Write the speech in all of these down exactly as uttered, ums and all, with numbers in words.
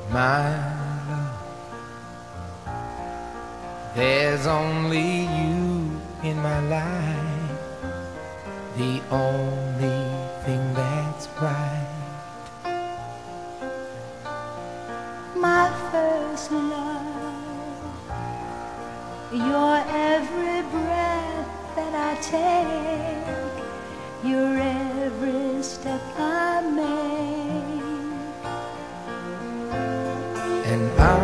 my love. There's only you in my life, the only thing that's right. My first love, your every breath that I take, your every step I make. And I,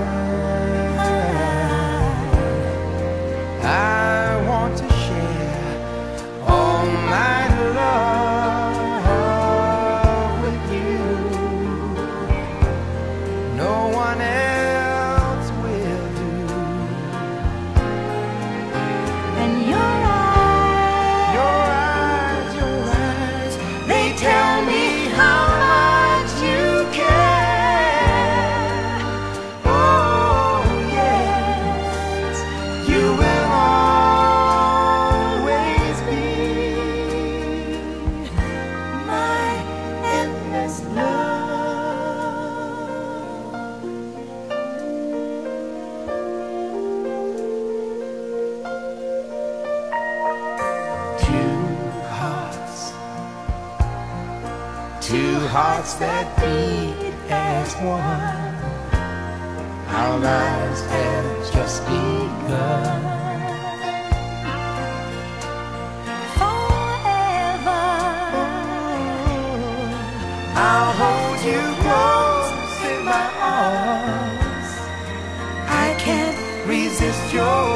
I want to share all my love with you. No one else will do. And your eyes, Your eyes, your eyes, they tell me how much you care. Oh yes, you will always be my endless love. Two hearts, two hearts that beat as one. Our lives have just begun. forever. I'll hold you close in my arms. I can't resist your